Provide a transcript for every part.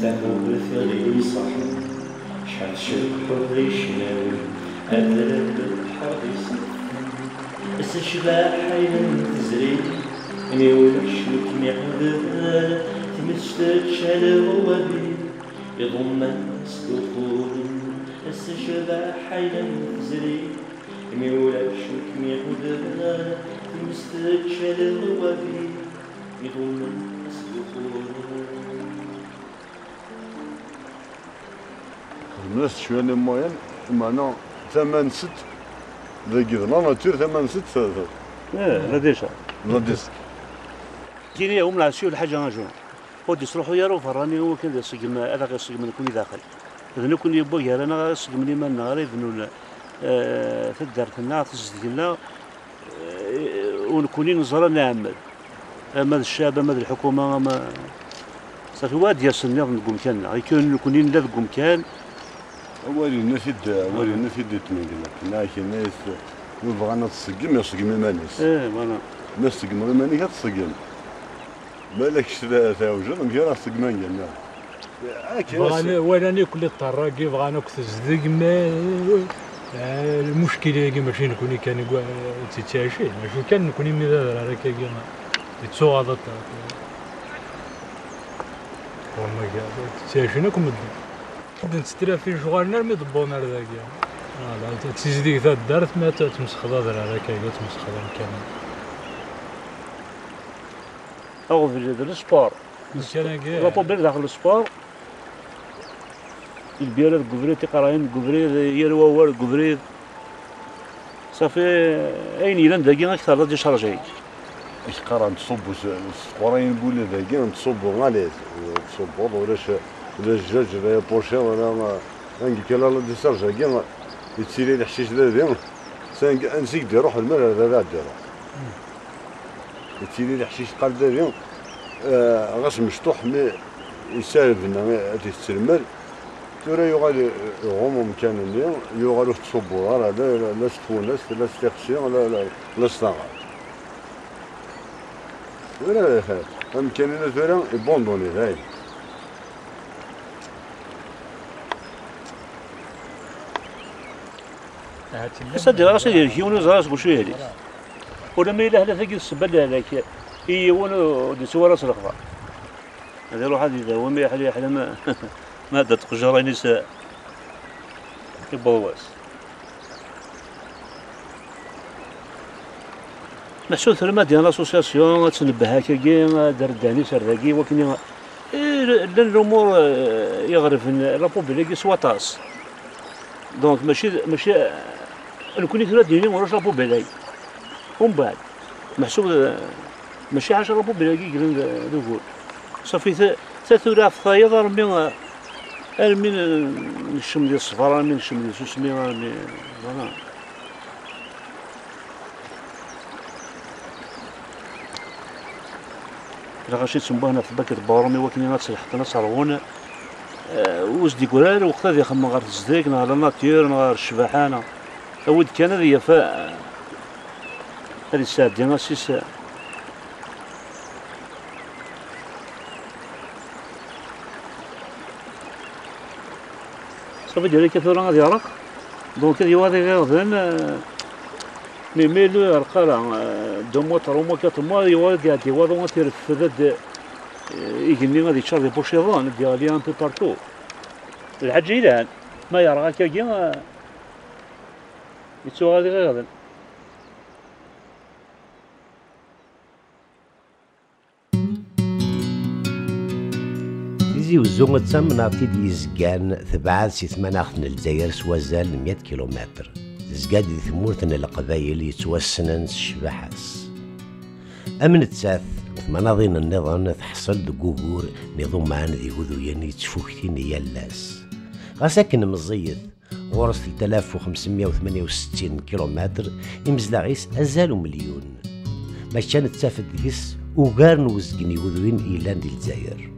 ثمور ثغي صحن شحال شبح يشناوي أدرب البحر يسنفن السشباح حين تزري إني ولشلك معذب تمشتت شالو وبي يضم الناس دخول السشباح حين تزري إني ولشلك معذب تمشتت شالو وبي يضم الناس دخول الناس شوية موين معنا ثمان ست ذاك لا ناتور ثمان ست ثلاثة. لا ديشا. لا ديس. كاين يوم العشية الحاجة نجوم. ودي يروحوا يارو فراني هو كان يصقم أنا غير يصقم نكون داخل. إذا نكون يبغى أنا غير يصقم لي من نهار إذن في الدار تنا تسجلنا ونكونين نزرا نعمل. أما الشعب أما الحكومة أما صافي واد يصنع نقوم كان يكون نكونين لا نقوم كان. أولي نفيد تميل لكن الناس يبغى تصقم يصقم المانيس. فوالا. الناس تصقم المانيس تصقم. بالكش ثاوجر مجرى تصقمان جنا. ولا كل الطراقي بغانا كتزدق ما المشكلة ماشي نكوني كان تتعشي ماشي كان نكوني ميزان راه كاين يتسوق هذا وما كاع تتعشيناكم نسترا في شغالنا مي ضبونا ذاك لا تزيدك ذا الدار ما تمسخضا راه كاين تمسخضا كامل أو في السبور لابوبيل داخل السبور البيرة الكوفري تقراين الكوفري يروى هو الكوفري صافي أين يلان داكي أكثر دي شارجي إيش قرا نتصبوا الصقورين نقول ذاكي نتصبوا غاليز نتصبوا ولا الدجاج ولا بورشا ولا ما عندي كلا لا دي شارجي كاع يتسيري الحشيش ذا نسيك يروح المال هذا ديرو يتسيري الحشيش قال ذا غاس مشطوح مي يسالف لنا تيستلمر ترى يغال يغوم مكان اللي يغالو تصبوا راه لا ستفونس لا ستيخسي لا ستاغ ولا يا خير امكاننا ترى يبوندوني هاي صدق راسي يجيوني زراس بوشي هذيك ولا ما إلا هذا ثقيل السبل هذاك يونو دي سوارة سرقة هذا يروح هذا هو ما يحلي أحلى ما تقجر نساء يبواس محسوس ثرما ديال لاسوسياسيون تنبه هكاكي دار داني سرداكي ولكن الأمور يغرف لابوبيل سواطاس دونك ماشي نكون ثلاث ديالي وراش لابوبيل ومن بعد محسوب ماشي 10 بوبيلاكي نقول صافي ثلاثة في خايض رمي نشم ديال الصفار رمي نشم ديال سوسمي رمي فوالا إلا غاشي تسمى هنا في باكيت بورمي ولكن أنا تلحقنا صارون واش ديكورال وقت هذا يخمم غير تصديق نهار الناتير نهار الشباحانة أود كان هذه يفاء هذه الساعة ديالنا 6 ساعات صافي ديالي كثورة غادي يعرق دونك هذه واحد غير ميلو يرقى لا 2 موا 3 موا 4 موا يوالد قاعد يوالد ما تيرفد يجني غادي تشرب بوشيضان ديالي ان بو بارتو الحاج إلهان ما يرقى كاكي يتسوى غادي غير غدا وزو تسمناطي دي زكان تبعد سي ثماناخت الجزائر سوازال 100 كيلومتر زكاد دي ثمورتنا القبايل يتوسنن الشباحاس أمن تساث ثماناضين النظام تحصل دقوهور نظمان ذي وذوين يتفوكتين يالاس غاساكن مزيد غورس 3568 كيلومتر يمزلاغيس أزالو مليون ما كانت تسافد ديس وقارن وزقني وذوين إيلان دي الجزائر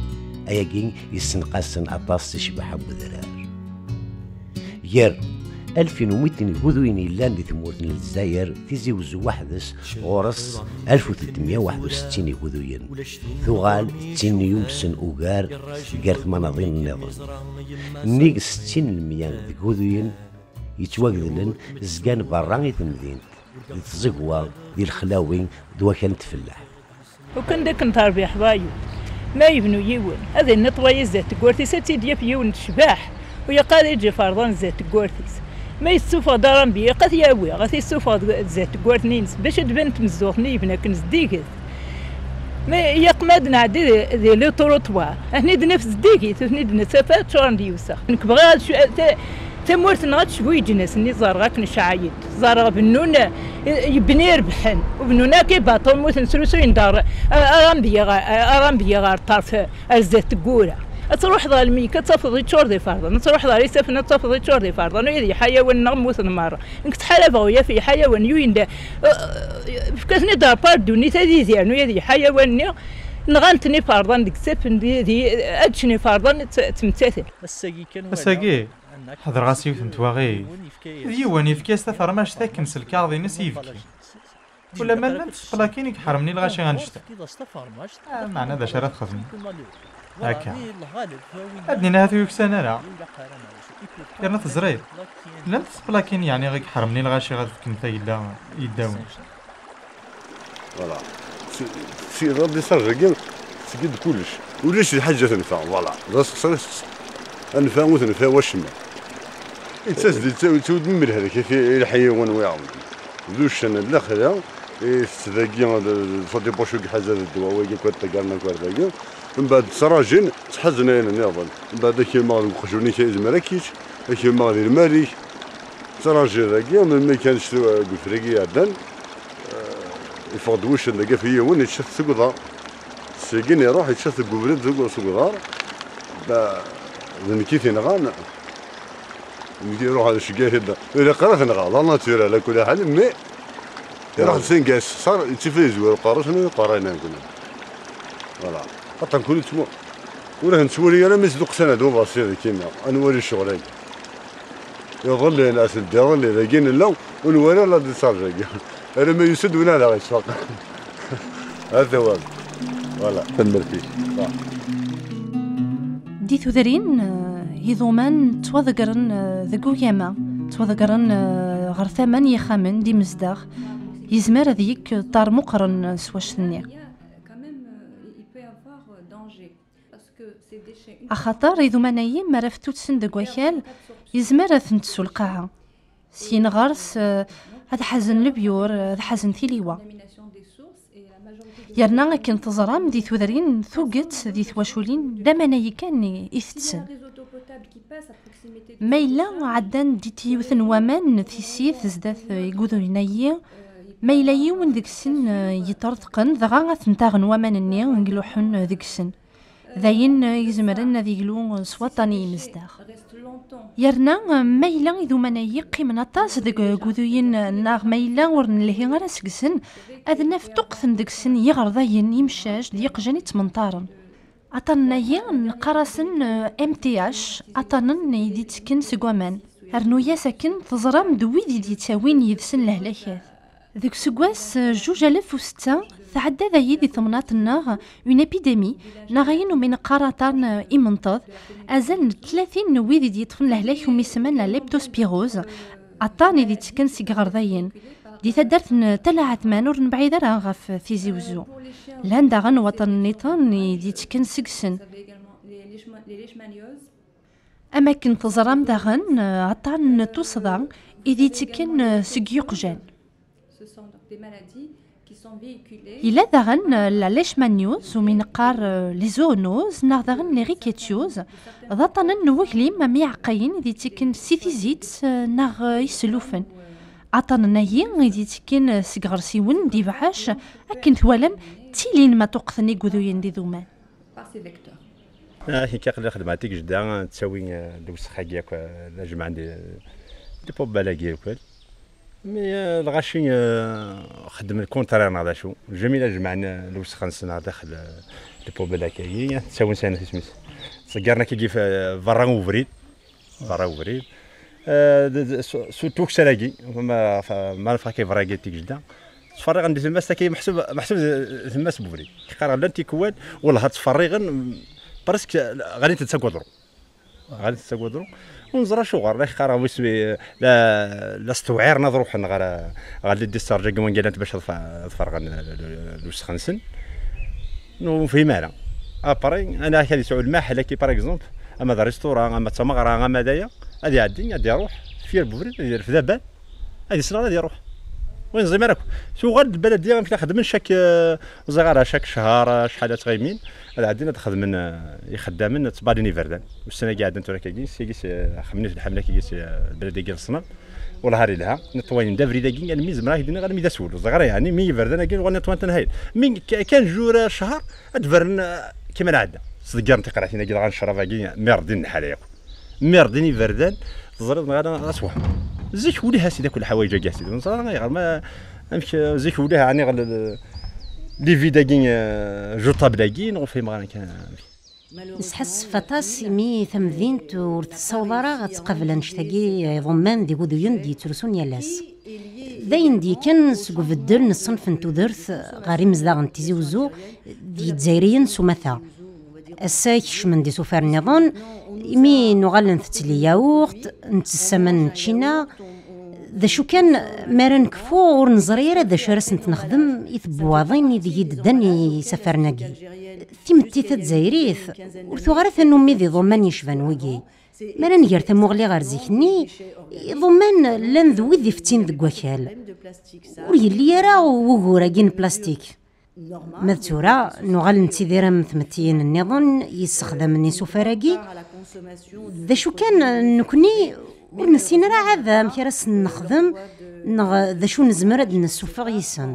أياكين يسنقاسن أطاس تشبح بذرار ير 1200 يهودوين يلان دي ثمورتن الجزائر تيزي وزو وحدس غورس 1361 يهودوين ثغال 60 يوم سن اوغار قارت مناظين النظام نيق 60% ديك يهودوين يتواجدلن زقان براني تمدين تزقوا ديال الخلاوين دوا كانت تفلاح وكان داك نتربي حبايو ما يبنوا يون هذا النطوي زات كورتي ساتي ديال يون شباح ويا قال يجي فرضان زات كورتيس ما يسوفا دارن بيا قد ياوي غادي يسوفا زات كورتنينس باش تبنت مزوخني بنا كنز ديكت ما يقمد نعدي ذي لو طروطوار هني نفس ديكي ثني نتفات شورن ديوسا نكبغي تمورت نغات شوي جناس ني زارغاك نشعايد زارغ بنون يبني ربحن وبنونا كي باطل موت نسلسوين دار ارامبيا غار طرف الزات كورا تروح ذا الميكا تفضي تشور دي فرضا تروح ذا سفنه تفضي تشور دي فرضا يدي حيوان نغموت مره انك تحالف ويا في حيوان يوين فكتني دار باردوني تادي زيانو يدي حيوان نغانتني فرضا ديك سفن دي ادشني فرضا تمتثل الساقي حضر غاسي وثنتواغي ديواني في كاس تثر ماش تاكن سلكاضي نسيفكي ولا مالا تسبلاكيني حرمني الغاشي غنشتا معنى ذا شرات خصني هكا ادني نهاثو يكسان انا يرنا تزريد لم تسبلاكيني يعني غيك حرمني الغاشي غادفكن تا يداون فوالا سي ربي صار كاع تقد كلش وليش الحاجه تنفع فوالا انفع وتنفع وشما تسدي تود من هذاك في الحيوان ويعاود دوش انا الاخر استذاقي فدي بوشو حاجه الدواء ويجي كنت قالنا كوردا من بعد سراجين تحزن انا نظن من بعد كي ما نخرجوني كي مراكش كي ما غير مالي سراجين ذاك ما كانش فريقي عدن يفضوش نلقى فيه وين يتشف سقطه ساكن يروح يتشف قبرد سقطار با كيف نغان يروح على الشقاه هدا الا قرا نغال لا ناتور على كل حال مي يروح سنقاس صار يتفيز ويقرا شنو قرانا نقول فوالا حتى نكون تما ولا نسولي انا مصدق سنه دو بسيط كيما نوري الشغلين يظل الناس يظل لاقين لا ونوري لا دي صار انا ما يسد ولا لا يسوق هذا هو فوالا تنمرتي صح دي ثذرين يضومان توذقرن ذقو ياما توذقرن غير ثمن يخامن دي مزداغ يزمر ذيك طار مقرن سواش ثنيا أخطر يضومانيين ما رفتو تسندق وكال يزمر ثنتسو القاعة سين غرس هذا حزن البيور هذا حزن ثيليوا يرنا كنت تزرام دي ثوذرين ثوقت دي ثواشولين دامنا كان يثتسن ميلا عدان دي تيوثن ومان تيسيث زداث يقودو لنايا ميلا يون ديك السن يطرطقن ذغا ثنتاغن ومان النيا نقلوحن ديك السن ذاين يزمرن ذي قلو سوطاني مزداغ يرنا ميلا إذو منايا قيمن أطاس ديك قودوين ناغ ميلا ورن لهي غير سكسن أذ نفتقثن ديك السن يغرضاين يمشاج ديق جاني تمنطارن أطنايا نقراسن MTH أطنن يدي تسكن سقوامان هرنويا ساكن تزرام دوي دي تاوين يدسن لهلاكات ذيك سكواس 2006 تعدى ذايي دي ثمناتنا اون ابيديمي ناغين من قراطان إمنطاض أزال 30 ويدي دي يطفن لهلاك وميسمان لا ليبتوسبيروز عطاني دي تسكن سيغار ذاين دي تدرت تلعت مانور نبعيد راه غاف تيزي وزو لاندا غن وطن نيطان دي تسكن سكسن أما كنت تزرام داغن عطان توصدا إذي تسكن سكيوقجان إلا داغن لا ليشمانيوز ومن قار لي زونوز نا داغن لي ريكيتيوز ضطنا نوكلي ما ميعقين دي تكن سيتيزيت ناغ يسلوفن عطانا نايين دي تكن سيغرسيون دي بعاش أكن ثوالم تيلين ما توقثني قذوين دي ذومان هي كيقدر خدماتك جدا تساوي الوسخه ديالك لا جمع عندي دي بوبالا ديالك مي الغاشي خدم الكونترير هذا شو جميله جمعنا الوسخه نسنا داخل لي بوبالا كاين تساوي سنه سميت صقرنا كيجي في فران وفريد سوتو كسلاكي ما نفرا كيفراكي تيك جدا تفرغ عندي تما كي محسوب تما سبوري كيقرا لا تيكواد ولا تفرغن برسك غادي تتسكودرو ونزرا شغل لا خرا ويسوي لا استوعير نظرو حنا غادي ديستارجا كمان قالت باش تفرغ الوسخنسن نو فهمنا ابري انا كان يسعود الماء كي باغ اكزومبل اما ذا ريستوران اما تمغرا اما دايا غادي يعدي يروح في البوري في ذابان هذه سنه غادي يروح وين زي مالك شو غاد البلديه غنمشي نخدم شاك زغاره شاك شهر شحال تغيمين هذا عندنا تخدم يخدم تباديني فردان والسنه قاعد انت راكي كيس خمنيش الحمله كيس البلديه ديال الصنم ولا هاري لها نطوين دافري داكين يعني ميز مراه يدنا غير ميدا سول زغاره يعني مي فردان كاين غني طوان تنهيل من كان جور شهر ادفرن كما العاده صدقار انت قراتينا كي غنشرب كاين مردين حال ياكل مرديني فردان زرد غادا غاسوح زيك وليها سيدي كل حوايج كاع سيدي غير ما نمشي زيك وليها يعني لي فيداكين جو طابلاكين وفي مغانا كان نسحس فطاس مي ثمذينت ورث الصولاره غتقابل نشتاقي ضمان دي غوديون دي ترسون يالاس داين دي كان سقف الدر نصنف نتو درث غاري مزداغن تيزي وزو دي تزايريين سومثا السايك شمن دي سوفار نظن مي نغال نثتلي ياوغت نتسمن تشينا ذا شو كان مارن كفو ورنزريرا ذا شارس نتنخدم يثبواضين يدي داني سفرناكي ثمتي تزايريث ورثو غارث انو ميدي ضمان يشفان ويكي مارن غير ثموغلي غار زيكني ضمان لان ذوي ذي فتين ذك وكال وريلي يرا وغورا كين بلاستيك مذتورا نغال نتيديرا مثمتين النظن يستخدم النيسو فراكي ذا شو كان نكوني ونسينا راه هذا مكراس نخدم ذا شو نزمرد نسوفا غيسن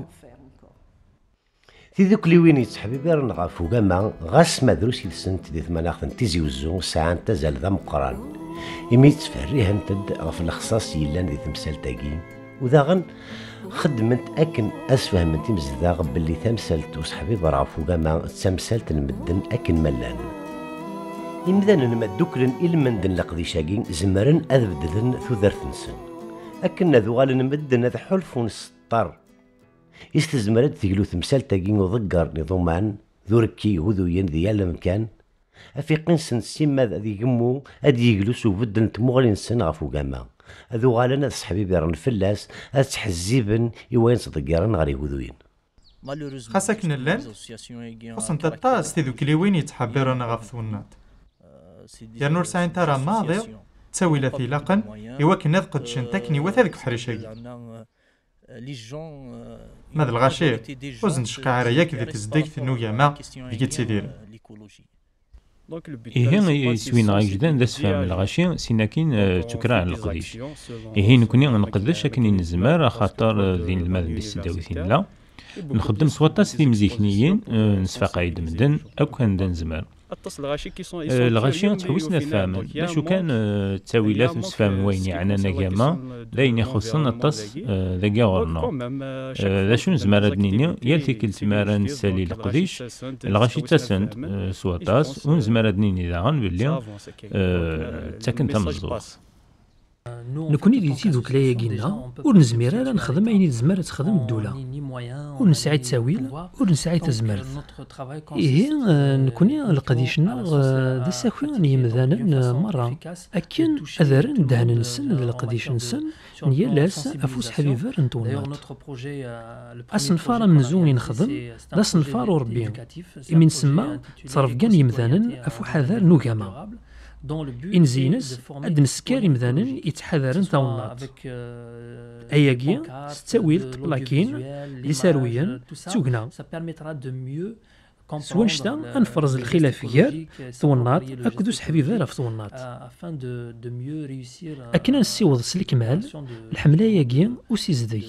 في ذوك اللي وين يتحبيبي راه فوقما غاس مدروس يلسنت دي ثماناخ تيزي وزو ساعه تزال ذا مقران يمي تفريها نتد غف الاخصاص يلان دي تمثال تاكي وذا خدمت اكن اسفهمتي مزداغ باللي تمثلت وصحبي برا فوقما تمثلت المدن اكن ملان إمذان نمدوكلن إلمندن لقديشاكين زمرن أذبدذن ثوذرثنسن أكن ذوغال نمدن أذ حلفون السطر يستزمرد ثقلو تمثال تاكين وضقر نظامان ذوركي هذوين ذيال مكان أفيقين سن سيما ذي قمو أدي يجلسو بدن تمغلين سن غفو قاما ذوغالنا صحبي بيرن فلاس أتحزيبن يوين صدقيرن غري هذوين خاصك نلان خصن تطاس تذو كليوين يتحبرن غفثونات يا نور ساين ترى ماضي تسوي لثي لقن يوكن نذقد شنتكني وثذك حرشي ماذا الغاشي وزن شقاعر ياك ذي تزديك ثنو ياما ذي تسيدير إيه سوين عجدان داس فهم الغاشي سيناكين تكرا على القديش إيه نكوني نقدش أكني نزمار خاطر ذي الماذ بيستداوثين لا نخدم سواطاس ذي مزيكنيين نسفاق عيد مدن أو كان دان زمان الغاشي تحوسنا الثامن لاشو كان تاويلات نسفهم وين يعني نجاما داين يخصنا الطس ذاكا غورنا لاشو نزمار دنيني يالتي كلت مارا نسالي القديش الغاشي تاسنت سواطاس ونزمار دنيني داغن باللي تاكن تمزوخ نكوني ديتي دوك لاياكينا ونزمير راه نخدم عيني تزمر تخدم الدوله ونسعي تساويل ونسعي تزمرت إيه نكوني القديشنا ذا ساكوين يمذانا مرة أكن أذرن دهن نسن ذا القديش نسن نيالاس أفوس حبيبر نتونات أصنفار من زوني نخدم ذا صنفار وربي من سما تصرف كان يمذانا أفو حذر نوكاما إن زينز أد نسكاري مذانا يتحذرن تاونات أياكي ستاويل تبلاكين لسارويا توقنا سوانشتا أنفرز الخلافيات ثونات أكدوس حبيبة في ثونات أكنا نسيوض سلكمال الحملة ياكي وسيزدي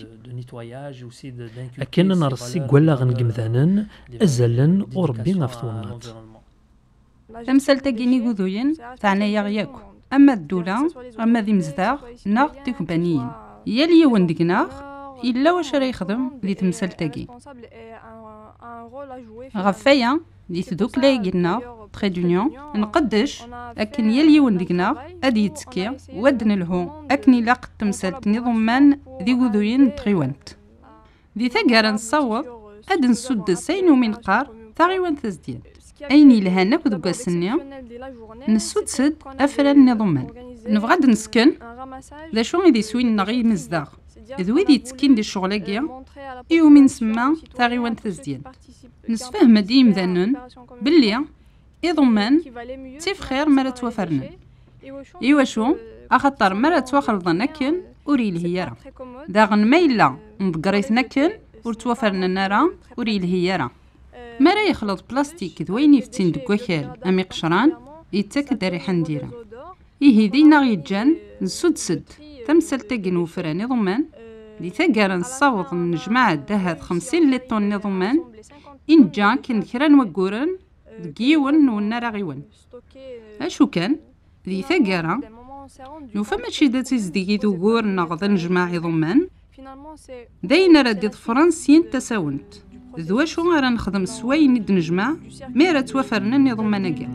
أكنا نرسي قوالا غنقمذانا أزلن وربي في ثونات تمثال تاكيني غذوين تعني يغياكو أما الدولة أما ذي مزداغ ناغ تكبانيين يالي يوان ديكناغ إلا واش راه يخدم ذي تمثال تاكي غفايا ذي تدوك لايقنا تري دونيون نقدش أكن يليون ديكنا أدي يتسكي ودن الهو أكني لاق تمثال نظمان ذي غذوين تغيوانت ذي ثقار نصوب أد نسد سين ومن قار تغيوان تزديد أيني لها ناكد قاسنيا نسود سد أفران نظمان نفغاد نسكن ذا شو غيدي سوين نغي مزداغ إذ ويدي تسكين دي الشغلاقيا إيو من سما تغيوان تزديد نسفهم ديم ذنن باللي إضمان تيف خير مرة توفرنا إيوا شو أخطر مرة توخلض نكن أوريل هيرا داغن ميلا نبقريت نكن ورتوفرنا نارا أوريل هيرا مرة يخلط بلاستيك ذوين يفتين دكوكال أمي قشران يتاك داري حنديرا إيه دينا غيجان نسود سد تمثل تاقن وفراني ضمان دي ثقار نصوض نجمع الدهب 50 لتون نظمان إن جان كن كران وقورن دقيون ونرا غيون أشو كان دي ثقارة يوفا ماشي داتي زديكي ذوقور نغض نجمع ضمان داينا رديد فرنسيين تساونت ذو شو غير نخدم سواي ند نجمع ميرا توفرنا نظمان كاع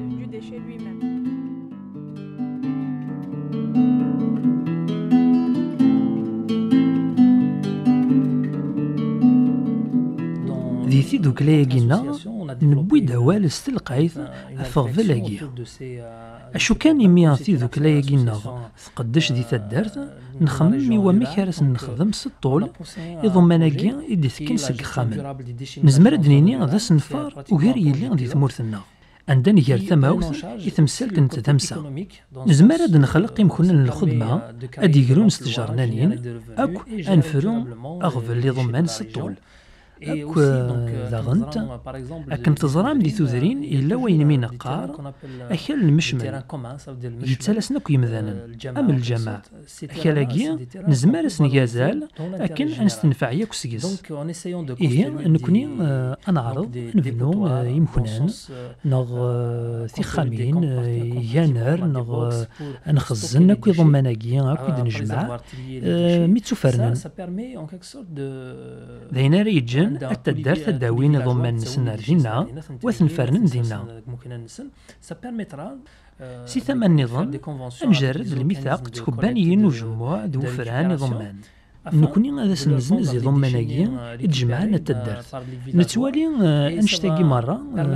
ذي ثيدو كلايقينا نبوي دوال استلقايث فغفلاقيا أشو كان يميا ثيدو كلايقينا ثقدش ذي ثدارت نخمم يوا ميكارس نخدم سطول إضماناقيا إدي ثكين سق خامن نزمر دنيني ذا سنفار وغير يلي ذي ثمورثنا عندنا غير ثماوث يتمثل كنت تمسا نزمر هاد نخلق يمكن الخدمة أدي قرون استجارنانين أكو أنفرو أغفل لي ضمان سطول أكو ذاغنت أكن تزرام دي ثوذرين إلا وين مين قار أكل المشمل يتسلسنا كي مذانا أم الجماع أكلاقيا نزمارس نجازال أكن أنستنفع ياكو سيز إيه نكوني أنا عرض نبنو يمكنان نغ ثخامين يانر نغ نخزن أكو ضماناقيا أكو دنجمع ميتسوفرنان دينا ريجن التدار تداوين ضمن سنار جينا وثنفرن دينا سي ثمن نظام نجرد الميثاق تكبانيين وجموع ذو فران ضمان نكوني هذا سنزنزي ضمناقي يتجمعنا التدار نتوالي نشتاقي مرة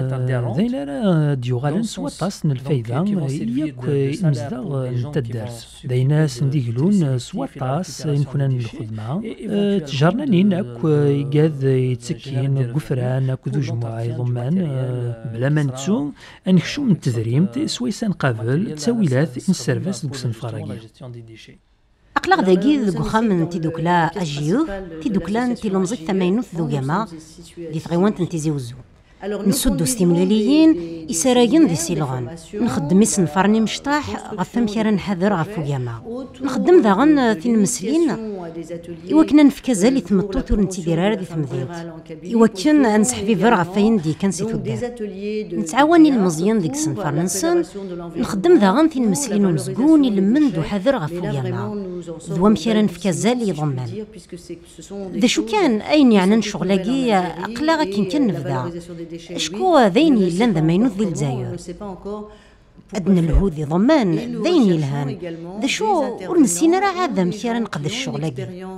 داينا ديوغالن سواطاس الفايدة ياك نزداغ التدار داينا سنديقلون سواطاس نكون الخدمة تجارنا نين اك يقاذ يتسكين قفران اك ذو جموع ضمان بلا ما نتسو نكشو من التدريم سويسان قابل تساويلات نسرفاس دوك سنفراقي أقلق داقي ذو خام تيدوكلا أجيوف تيدوكلا تيلومزي الثمانوث ذو جاما دي ثغيوان تنتيزي وزو نسودو ستيمولاليين إسرايين ذي سيلغان نخدم يسنفرني مشطاح غفم كيرا نحذر غفو جاما نخدم ذاغن تين مسلين إوا كنا نفكازا لي ثمطو تور نتيديرار دي ثمذيط إوا كان نسحفي فير غفاين دي كان سيتو الدار نتعاوني المزيان ديك السنفر ننسن نخدم ذاغن تين مسلين ومزقون يلمن دو حذر غفو جاما ذوام كيرا نفكازا لي ضمان ذا شو كان أين يعني شغلاقي أقلا كان نفدا شكو ذيني لان ذا ما ينوذ الجزائر أدنى الهودي ضمان ذيني الهان ذا شو ورنسينا راه هذا مكيرا نقد الشغلاقي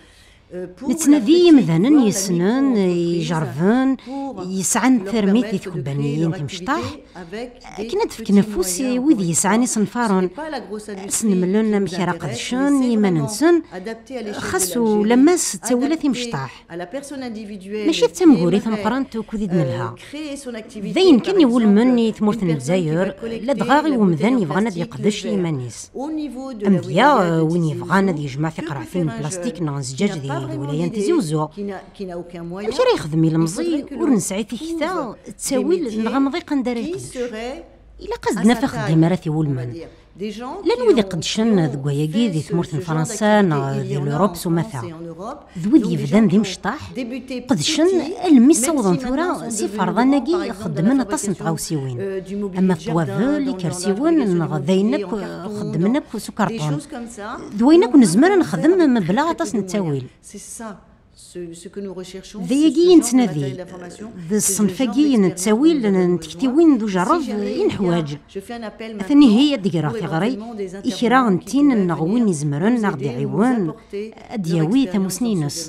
نتنادي مثلا يسنن يجرفن يسعن ثرميت يتكبانيين تمشطاح كنا تفك نفوسي وذي يسعني صنفارون سنملون مكيرا قدشن يما ننسن خاصو لما ستاولا تمشطاح ماشي تمقوري ثمقران توكودي دنلها ذين كان يقول مني تمورت الجزائر لا دغاغي ومذان يبغانا دي يقدش يمانيس أمديا وين يبغانا دي يجمع في قرعتين بلاستيك نغ زجاج دي الولايات تيزوزو ماشي راه يخدم المزي ورنسعي في حتى التاويل نغمضي قندري إلا قصدنا في خدمة راه ثيولمن لان وذي قدشن ذكواياكي ذي ثمورت فرنسا ذي لوروب سوماثا ذوذ يفدان ذي مشطاح قدشن المي صوضن ثورا سي فرضاناكي خدمنا طاس نتغاوسيوين اما طوافل كرسيون نغذينك خدمناك سكرطون ذوينك نزمر نخدم بلا طاس نتاويل ذيقي نتنادي ذا الصنفاقي نتساويل نتكتيوين ذو جرب ينحواج أثني هي دقرا ثغري إكرا نتين النغوين يزمرن نغدي عيوان أدياوي ثمسنينس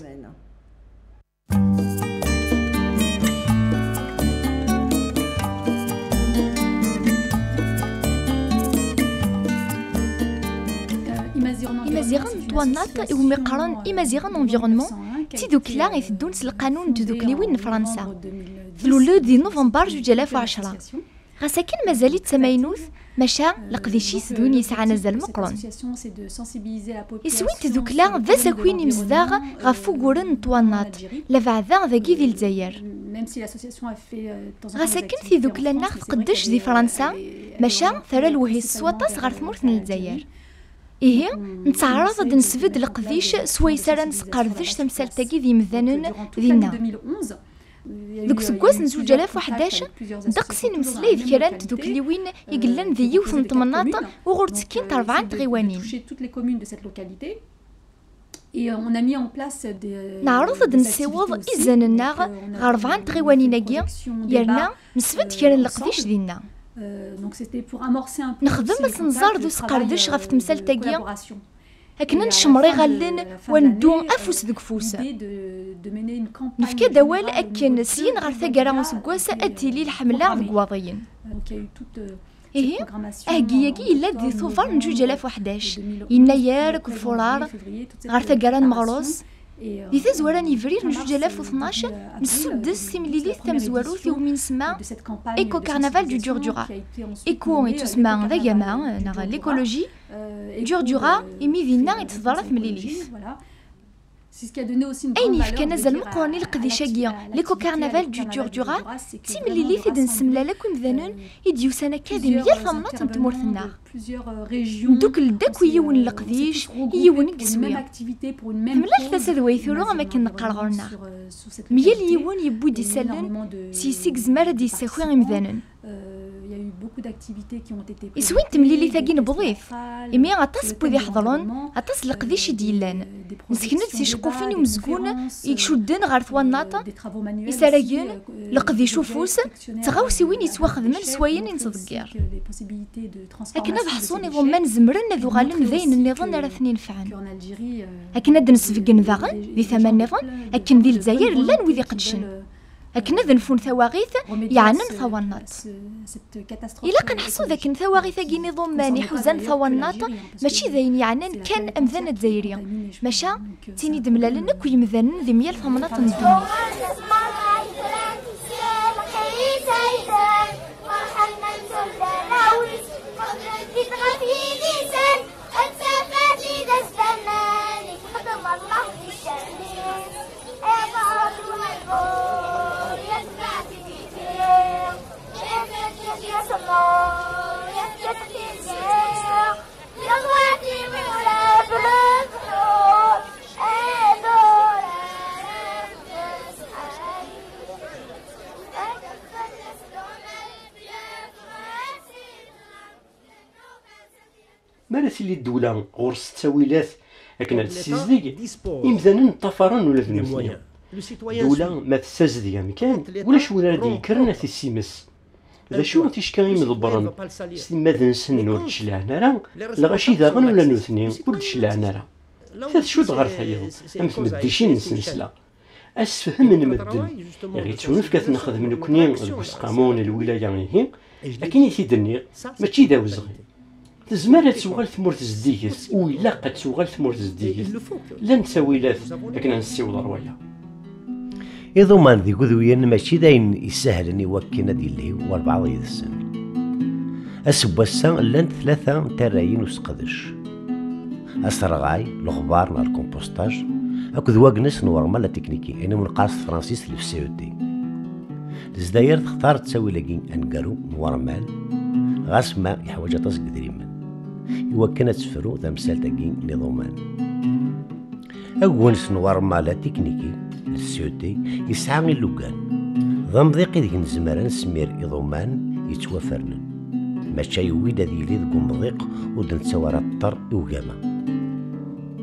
إمازيغان توانات ومقارن إمازيغان انفيرونمون تيدوكلا يثدون القانون تدوكليوين فرنسا ثلولو دي نوفمبر 2010 غاساكن مازالي تسماينوث مشا لقديشي سدون يسعى نزل مقرن يسوين تدوكلا ذا ساكوين يمزداغ غافو قورن توانات لفعذا ذاكي ذي الجزائر غاساكن في دوكلا ناخذ قداش ذي فرنسا مشا ثرى الوهي السواطاس غار ثمورث الجزائر إيه نتعرض د نسفد القديش سويسرا نسقردش تمثالتاكي ذي مذانن ذينا دوك سكواس نزوج 2011 دقسي نمسلاي ذكران تدوكليوين يقلن ذي يوث نطمناط وغور تسكين 4 تغيوانين نعرض د نسيوض إزاننا غا 4 تغيوانيناكي يرنا نسفد كيران القديش ذينا نخدم سنزار ذو سقردش غف تمثال تاكيا هكنا نشمري غالين وندو أفوس ذوك فوس نفكا دوال أكن سين غار ثاقرا وسقواس أتيلي الحملة ذوك واضيين إيه أهجياكي إلا ذي ثوفر نجوج 2011 يناير كفورار غار ثاقرا مغروس دي تزوران يفرير نجوج 2012 نسدس سيمليليث تمزواروث يومين سما إيكو كارنافال دو جوردورا إيكو يتسمى ذا جماعة نغا ليكولوجي جوردورا إمي ذينا يتضرف مليليث أين يفكا نزل مقرني القديشاكيا ليكو كارنافال دو جوردورا تيمليليث إذن سملا لكم ذنون يديو سنة كادي ميال ثمنات نتمورثنا دوك الداك ويون القديش يون قسوية ملا ثلاثة ذويثولو أماكن نقرغرنا ميال يون يبو دي سالن سيسيك زمار دي ساخوين امذانن إسوين تمليلي ثاقي نبضيف إمي غطاس بوذي حضرون غطاس القديش ديالان نسكنت سيشقوفين ومزقون يكشودن غار ثواناطا يساراجين القديش وفوس تغاوسي وين يتواخذ من سواين ينصدقير أكنا بحصون يضمن زمرن ذو غالن ذين النظام راه ثنين فعن أكنا دنسفقن ذاغن ذي ثمان نظام أكن ذي الجزائر لان وذي قدشن أكنا ذنفون ثواغيث يعنن ثوانات إلا كنحسو ذاك ثواغيث كي نظام ماني حوزان ثوانات ماشي ذاين يعنن كان أمذان الجزائرية ماشا تيني دملالن كوي مذانن ذي ميال ثمنات الدنيا مالت اللي الدولة غورس التاويلات لكن هاد السيزديق يمثلا طفران ولا ذنوثنيا الدولة ما تستزدي مكان ولا شو راه كرنا في السيمس ذا شو تيشكا يمضبرن سيما ذنسن نور تشلعنا راه لا غاشي داغن ولا نوثني كل تشلعنا راه ثلاث شو دغر ثايض امثل مديشين نسنسلا اسفهم من مدن غير تشوف كتنخدم نكوني البسقامون الولايه هي لكن يتيدني ماشي داوزغي تزمر تسوغل ثمورت زديكس وإلا قد تسوغل ثمورت زديكس لا نتساويلات لكن نسيو روايا إضمان ذي قذوين ماشي داين يسهل يوكينا ديالي واربعة ضيد السن أسبوسا لانت 3 تراين وسقدش أسرغاي الغبار مع الكومبوستاج أكد واقنس نورمال لا تكنيكي أنا من قاص فرانسيس اللي في السي او دي الزداير تختار تساوي لاكين أنقرو نورمال غاس ما يحوج طاسك دريما يوكنا تسفرو ذا مسال تاكين نظامان أقونس نورمال لا تكنيكي السي او دي يسعى اللوكان ضم ضيقي ذيك نزمران سمير إضمان يتوافرن ماشا يويد ذي لي ذكو مضيق ودن تسوارا الطر وقاما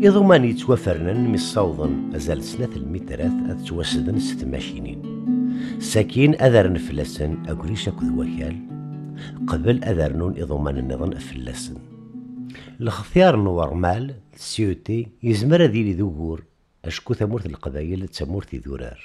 إضمان يتوفرن مصوضن أزال سنة المترات أتوسدن ست ماشينين ساكين أذرن فلسن أقريش أكد وكال قبل أذرنون إضمان النظام فلسن الاختيار نورمال سيوتي يزمر ذي ذوور أشكو ثمورة القبائل تسمور ذورار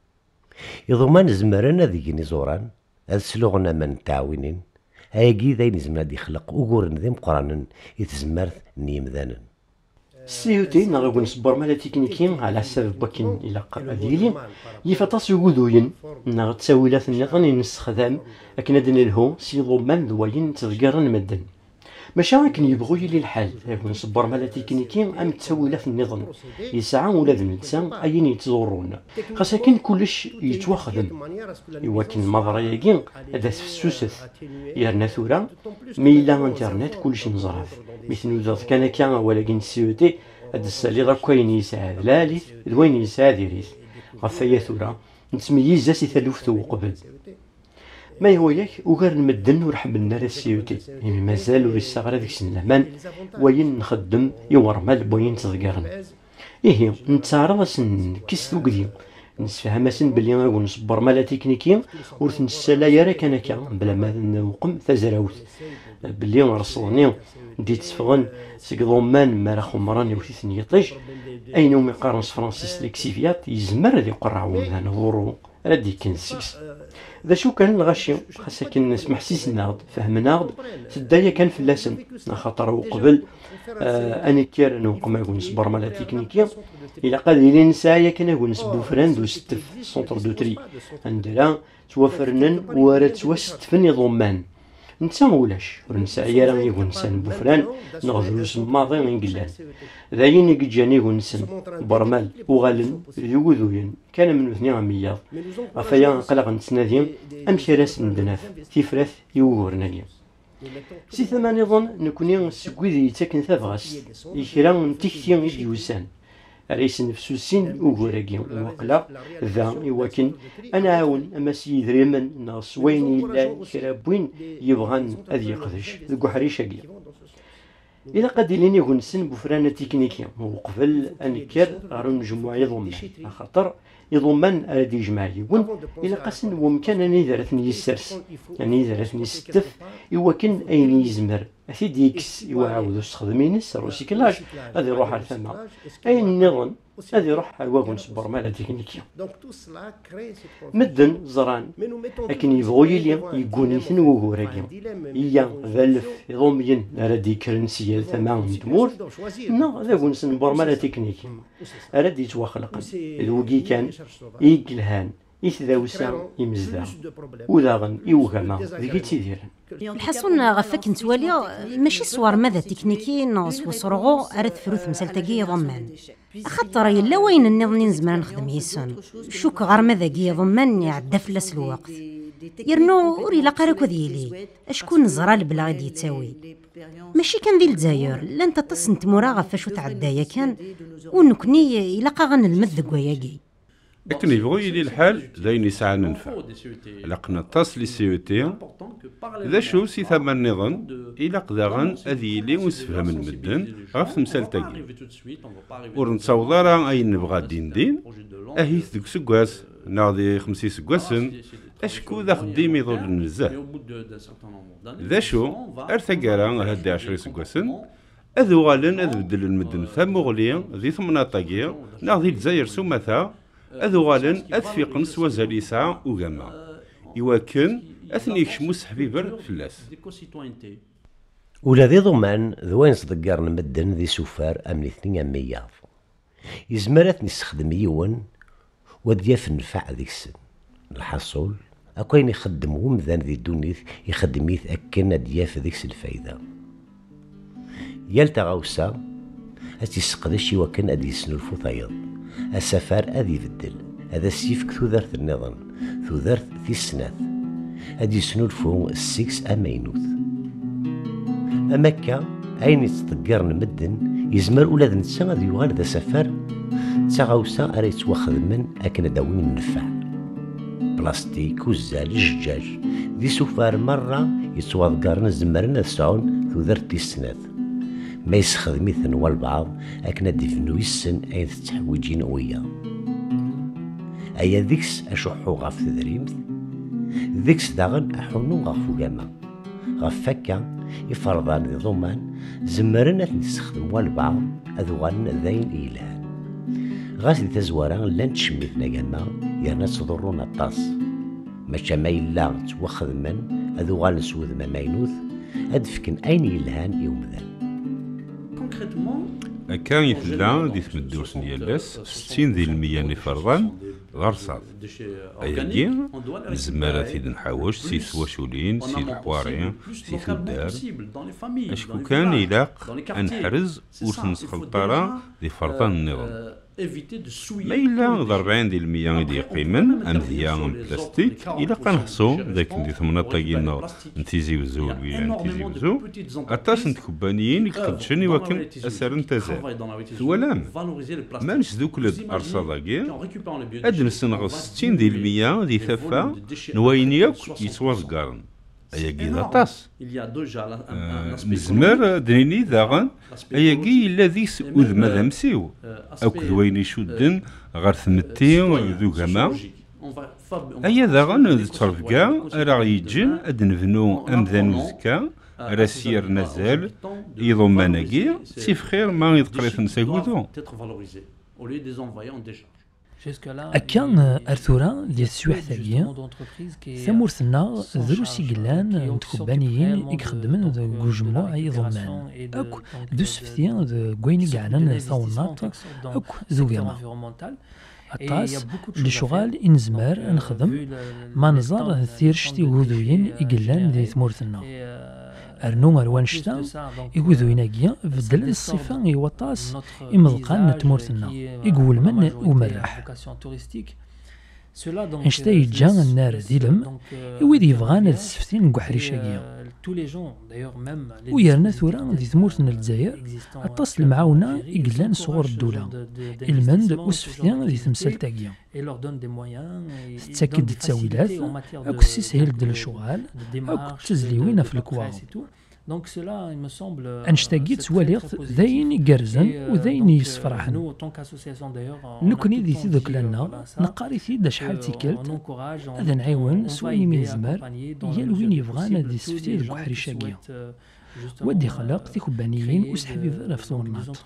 إضمان زمرنا ذي نزوران أسلوغنا من تعاونين هايجي ذي زمرا دي خلق أقور ذي مقرانا يتزمرت نيمذانا السيوتي نغيكون صبر مالا تكنيكي على حساب باكين إلى قبيلي يفطاس يقودوين نغ تساويلات النظام نستخدم لكن هادن الهو سيضو من ذوين تذكرن مدن ماشي كان يبغو يلي الحال يكون صبر مالا تكنيكي ام تساويلات النظام يسعى ولاد الانسان اين يتزورون خاصة كان كلش يتواخدم ولكن المضرة ياكين هذا فسوست يرنا ثورة ميلا انترنت كلش نزراف مثل وزارة كان ولكن سيوتي هاد السالي راه كاين يساعد لاليث دوين يساعد يريث غفايا ثورة نتميز سي ثلوث قبل ما هو ياك وغير نمدن ورحملنا السيوتي يعني مازال وريساغ ديك السنمان وين نخدم يورمال بوين تذكرن إيه نتعرض كيس توقدي نسفهم اسن بلي غنقول نصبر مالا تكنيكي ورث نسالا يا راه كان بلا ما نوقم تزراوت بلي رسلني ديت تفغن سكضومان ما راه خمراني وثني يطيش اينو يقارن فرانسيس ليكسيفيات يزمر ذي قرعو مثلا ظهورو ردي كنسيس ذا شو كان الغشي خاصة كان نسمح سيسناغد فهمناغد سدايا كان فلاسن خاطر وقبل اني كير نوقم نقول نصبر مالا تكنيكيا الى قادرين نسايا كان نقول نسبو فران ستف سونتر دو تري عندنا توفرنن ورا توستفن يضمان نتا ولاش ورنسايا راه يقول نسان بوفران نغزلو سماضي نقلان ذاين يجاني يقول نسن برمال وغالن يوذوين كان من 200 غفايا قلق نتنادي امشي راس ندناف تيفراث يوغورنايا سي ثمان يظن نكوني سكويدي تاكن ثافغاس يكرا نتيكتي يديوسان رئيس نفسو السن وغوراكي وقلا ذا يوكن انا عاون اما سيد ريمن ناس وين الا كرابوين يبغان اذ يقدش ذو حريشاكي الى قادلين يكون سن بفرانه تكنيكيه وقبل انكر غير مجموعه يضمن خاطر يضمن ادي جماعيون الى قاسن ومكان اني درتني يسرس يعني درتني ستف يوكن اين يزمر اثيد يكس يعاودو يستخدمينس الروسيكلاج غادي يروح على الفما اين نظن غادي يروح على الواغون سوبر مالا تكنيكيه مدن زران لكن يبغوا يلي يقوني ثنو وراكي يا ذلف يضمين رادي كرنسيه ثمان دمور نو ذا كون سن برمالا تكنيكي رادي يتوخلق الوكي كان يقلهان يتذاوسا يمزدا وذاغن يوهما ذيك تيديرن الحسن غفاك نتوالي ماشي صور ماذا تكنيكي ناقص وصرغو ارد فروث مسالتاكي ضمان خاطر يلا وين النظام نزمر نخدم يسون شوك غير ماذا كي ضمان يعدى فلاس الوقت يرنو وري لا قارك ديالي اشكون نزرا بلا غادي يتساوي ماشي كان ذي الجزائر لا انت تصنت مورا غفاش تعدايا كان ونكني الا غن المذق وياكي لكن يبغوا يلي الحال داين يسعى ننفع لقنا تصل للسيوتي ذا شو سي ثمن نظن الى قداغن اذي لي وسفهم المدن غف مسالتاكي ورنتصاوض راه اين نبغى دين اهي ذوك سكواس ناضي 5 سكواسن اشكو ذا خديم يضل النزاه ذا شو ارثقارا هدي 10 سكواسن اذو غالن اذ بدل المدن ثم غليا ذي ثمناطاكي ناضي الجزائر سمثا أذو غالن أثفيق نسوى زاليسا وغاما إواكن أثني يكشموس حبيبر فلاس ولا ذي ضمان ذوين صدقار نمدن ذي سوفار أمن 200 يزمرات نستخدم يون ودياف نفع ذيك السن الحصول أكوين يخدم ومذان ذي دونيث يخدميث أكن دياف ذيك الفايدة يالتا غوسا أتيسقدش يوكن أدي سنرفو ثايض السفر أذي يبدل هذا السيفك ثوذرت النظام ثوذرت في السنات أدي سنرفو السكس أمينوث أمكا أين يتطقر نمدن يزمر أولاد نتسا غادي يوغال ذا سفر تاغاوسا أرا يتواخذ من أكن داوين نفع بلاستيك وزال الجاج ذي سفر مرة يتواضقر نزمرنا تسعون ثوذرت في السنات ما يسخدميثن والبعض أكنا ديفنو يسن أين تتحويجين ويا أيا ذيكس أشوحو غاف تدريمت ذيكس داغن أحونو غاف وقاما غاف فكا يفرضان ذي ضمان زمرنا تنستخدم والبعض أذوغان ذاين إيلان غاس دي تزواران لان تشميثنا قاما يرنا تضرونا الطاس ماشا ما يلا توخذ من أذوغان نسوذ ما ماينوث أدفكن أين يلهان يومذان كان يتلا دي تمدورس ديالاس 60 ديال المية نفرضان غرصات أياكي الزمارة تيد نحاوش سي سواشولين سي الحوارين سي ثدار أشكو كان يلاق أنحرز وسنسخلطارا دي فرضان النظام ما إلا 40 ديال المية دي قيمن أمذيا بلاستيك إلا قنحصو ذاك ندي ثمنا طاقينا نتيزي وزو الويان نتيزي وزو أطاس نتكوبانيين يقدشن يوكن أسر نتازال ثوالام ما نشدوك لد أرصاداكي أدنسن غ 60 ديال المية دي ثفا نواينيوك يتوازقارن أياكي ذا طاس نزمر دنيني ذاغن أياكي إلا ذيس أذما ذمسيو أو كذوين يشدن غير ثمتي ذو كما أيا ذاغن ترفقا راه يجن أدنفنو أمذان وزكا راه سير نزال يضماناكي سيف خير ما يتقريث نساكوذو أكان أرثورا ديال السواح ثانية ثمورثنا دروسي قلان نتكوبانيين يخدمن ذو جموع يضمان أكو دو سفتيان ذو كويني قعنا ثونات أكو ذو قيما أطاس لشغال إنزمار نخدم ما نزار ثيرشتي وذوين يقلان دي ثمورثنا أرنو أروان شتا يقوذو يناقيا بدل الصفة يوطاس إمضقان نتمورثنا يقول من ومرح انشتا يجان النار ديلم يويد يفغان السفتين نقحري شاقيا ويرنا ثورا دي ثمورثنا الجزائر أطاس المعاونة يقلان صغور الدولة المند وسفتين دي تمثال تاقيا تتاكد التاويلات أكو سيسهل دل الشغال أكو تزليوين في الكواغ أنشتاقيت واليغت ذاين يقرزن وذاين يصفرحن نكوني دي تذوك لنا نقاري ثيدا شحال تيكلت هذا نعيون سواني من زمار يالوين يبغانا دي سفتي ذو بحري شاقية ودي خلق ذي كوبانيين وسحبي ذا فثورنات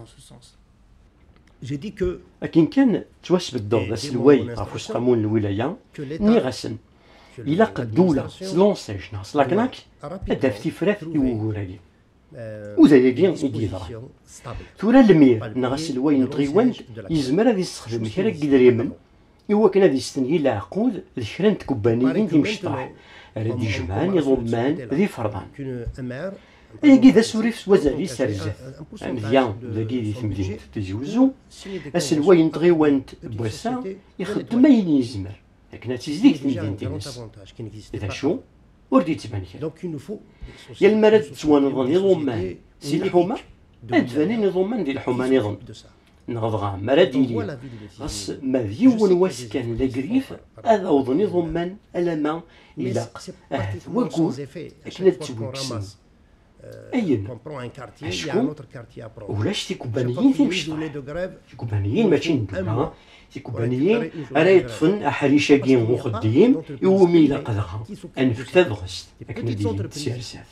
لكن كان تواسب الدور السلوي غافوس قانون الولاية ني غسن إلا قد دولة سلونسيج ناس لاكناك هدف تفرات يوغورالي وذايقين يديضرا ثورا المير نغس الوين طغيوان يزمر هذا يستخدم كرا قدريمن إوا كان هذا يستنهي العقود ذكران تكوبانيين دي مشطح ردي جمان يضمان ذي فرضان أياكي ذا سوريف وزاري سارزات مزيان ذاكي ذي تمدين تجوزو السلوين طغيوان بواسا يخدم أين يزمر لكن تزيد تمدين تنس إذا شو وردي تبان كذا يا المرد توانض نظامان سي الحومة أدفاني نظامان دي الحومة نظام نغضغا مرد يلي غص ما ديون واسكان لقريف هذا وض نظامان ألما إلاق وكو لكن تتوكسن أين أشكو ولاش تيكوبانيين تيمشطح تيكوبانيين ماشي ندوها تيكوبانيين راه يطفن أحريشاكين مخديين يومي لا قدغها أنفك تدغست لكن ديال تسيرسات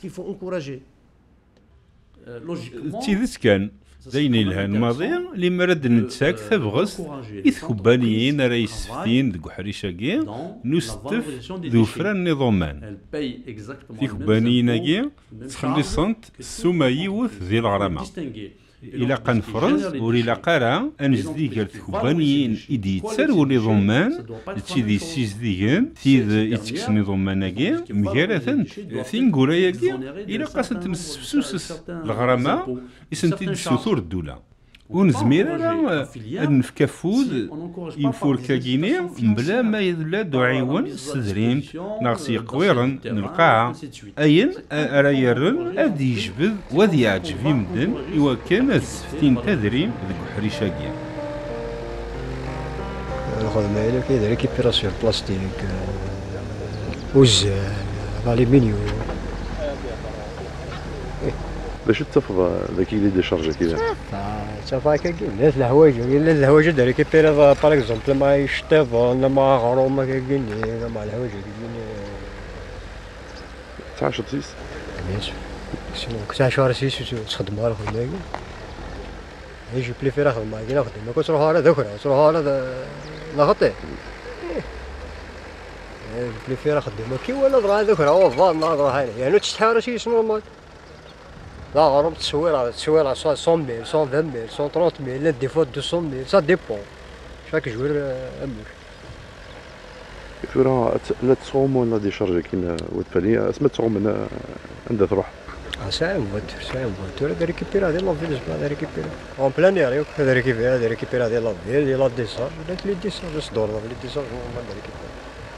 تيدت كان زيني الهان ماضية اللي مرد نتساك ثبغست إثكوبانيين راه يسفتين دقو حريشاكين نستف ذو فران نظامان تيكوبانيين اكي تخلصنت السوما يوث ذي الغرامة إلا قنفرز وريلا قارا أنجدي قالت كوبانيين إدي تسرو نظامان تشيدي سيزديين تيد يتكس نظامان اكي مجارة ثين قراياكي إلا قاسن تمسفسوس الغرامة يسنتي السثور الدولة ونزمير راه نفكا فود يفور كاكيني بلا ما يدلا دعيون استدريم ناقصي قويرن القاعة أين راه يرن أدي يجبد وذي يعجب يمدن إوا كان السفتين تدريم ذك حريشاكيا الخدمة إلا كي ريكيبيراسيون بلاستيك وزان الألمنيوم باش تفضى ذاك اللي ديشارجي كذا صافا هكا كاين الحوايج الا الحوايج ديال ريكيبيري باغ اكزومبل مع الشطيف ولا مع غروم هكا كاين مع الحوايج كاين تاع شطيس بيان سور سينو كنت 10 سيس تخدمها الخدمه يجي بليفير خدمه كاين خدمه كتروح على ذكرى تروح على لغطي بليفير خدمه كي ولا بغا ذكرى هو فان نهضر يعني تستحار شي نورمال لا غروب تصوير 100 120 120 130 لا دي فوا 200 سا ديبون شاك جوير امور فورا لا تصوم ولا ديشارجي كاين ودفاني اسمها تصوم عندها تروح ساعه فواتور هذا ريكيبيرا ديال لافيل هذا ريكيبيرا اون بلان ياريو هذا ريكيبيرا ديال لافيل ديال لا ديسار ولا لي ديسار باش دور لي ديسار هما ريكيبيرا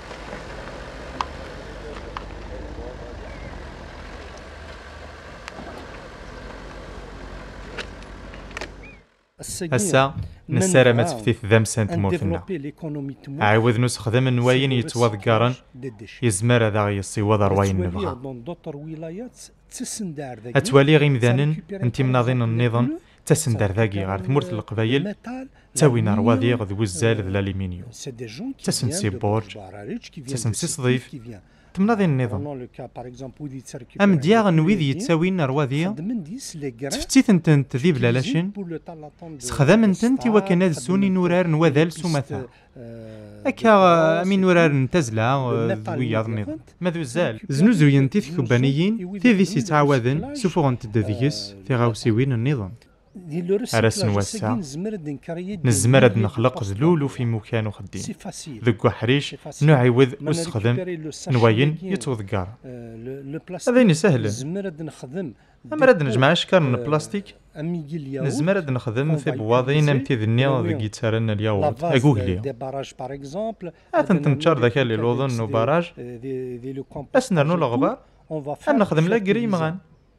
هسا نسارة ما تفتيث ذا مسانت موتنا عاود نستخدم نواين يتوذكرن يزمر هذا يصيوض رواين نبغى اتوالي غيمذانن انتي مناضين النظام تسندر ذاكي غار ثمورة القبايل تاوينا رواذي غذ وزال ذا الالمنيوم تسنسي بورج تسنسي صديف تمناضي النظام ام دياغ نويذ يتساوين رواذية تفتيث انتن تذيب لالاشن سخدام انتن تيوا كان هذا سوني نورار نواذال سومثا اكا امين نورار نتزلا ذوياض النظام ماذو زال زنوزوين تيث كوبانيين تيذي سيتعاوذن سوفوغن تدذيكس في غاوسيوين النظام أرس نوسع نزمرد نخلق زلولو في مكان خدين ذكو حريش نعيوذ نستخدم نواين يتوذكار هذين سهل نمرد نجمع أشكال بلاستيك نزمرد نخدم في بواضين امتي ذنيا ذكي تسارنا الياوت أقوهليا أثن تنشار ذاك اللي لوضن وباراج بس نرنو الغبار أن نخدم لا قري مغان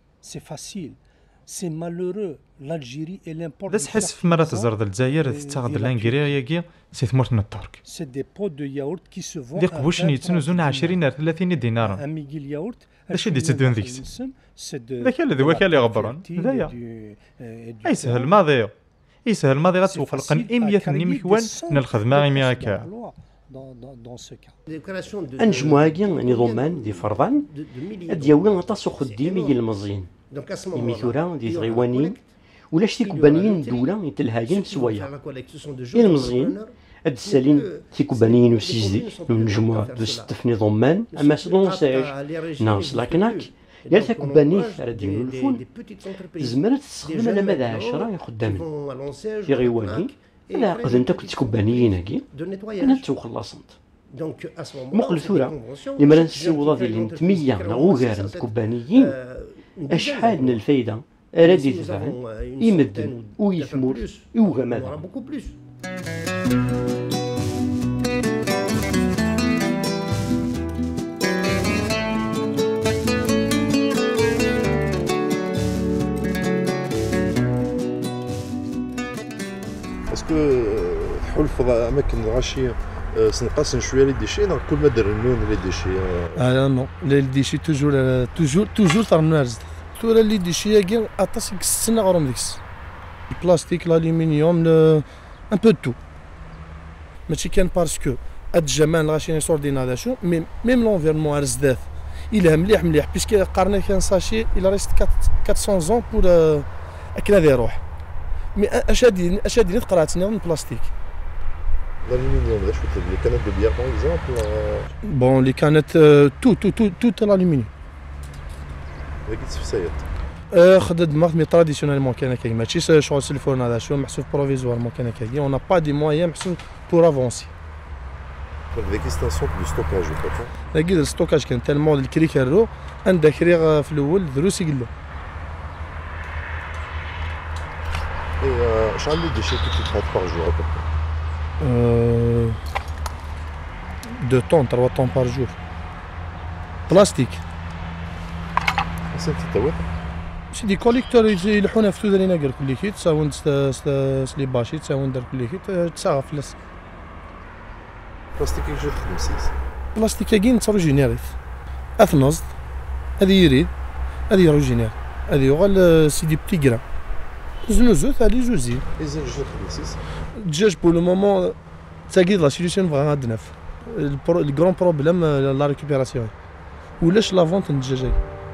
سي مالورو l'Algérie et l'import داس حس في مرة تزرد الجزائر تاخذ لانجيريا ياكي سي ثمورتنا الترك سي دي بو دو ياورت كي سو فون دي قبوش يتنوزون 20 إلى 30 دينار ميغيل ياورت اش اللي تدون ذيك ذاك اللي ذوك اللي غبران هذايا اي سهل ماضي يسهل ماضي غتسوق القن 100 نيمكوان من الخدمه غيمي هكا انجمو هاكي نظامان دي فرضان دياوي غطاسو خديمي المزيين الميثورا دي غيوانين ولا شتي كوبانيين الدولة يتلهاجين سوايا المزيين هاد السالين تي كوبانيين وسيزدي نجموع دو ستف نظامان اما سلون ساج ناقص لاكناك يا تا كوباني ردينو الفون تزمر تستخدم على مدى 10 خدامين في غيوانين الا قد انت كنت كوبانيين هاكي انا توخلصنت مقل ثورة لما نسيو ديال 100 نغوغار كوبانيين أشحال من الفايدة أراد يدفعن يمدن ويثمر يوغا ماذا اسكو تحول في اماكن غاشيه سنقاس شويه لي ديشي كل ما درنون لي ديشي نو لي ديشي توجور ترنو تورا لي ديشي كاع اطاس كسنا غروم ديكس البلاستيك الالومنيوم ان بو تو ماشي كان باسكو هاد الجمال غاشي نصوردين هذا شو ميم لونفيرمون رزدات الا مليح بيسكو قارنا كان ساشي الى ريست 400 زون بور اكل هذا يروح مي اش هادي قراتني من البلاستيك الالومنيوم واش اللي كانت دو بيير باغ اكزومبل بون اللي كانت تو الالومنيوم هذيك السفسايات خدد دماغ مي تراديسيونيلمون كان كاين ماشي شغل السلفون هذا شو محسوب بروفيزوارمون كان كاين اون با دي مويان محسوب بور افونسي هذيك سي ان سونت دو ستوكاج هذيك الستوكاج كان تالمون الكري كارو عندك ريغ في الاول دروسي قلو شحال لي ديشي كي تحط باغ جور 2 طون 3 طون بار جور بلاستيك سنتي تاوات سي دي كوليكتور يلحونا في تودرينا كاع كل كيت تساوند سلي باشي تساوند دار كل كيت تساغ فلاس بلاستيك يجي خمسيس بلاستيك كاين تروجينيريت اثنوز هذه يريد هذه روجينير هذه يغال سيدي بتي كرا زنوزو ثالي زوزي إذا جو خمسيس الدجاج بو لو مومون تاكيد لا سوليسيون بغا عندنا الكرون بروبليم لا ريكوبيراسيون ولاش لا فونت الدجاج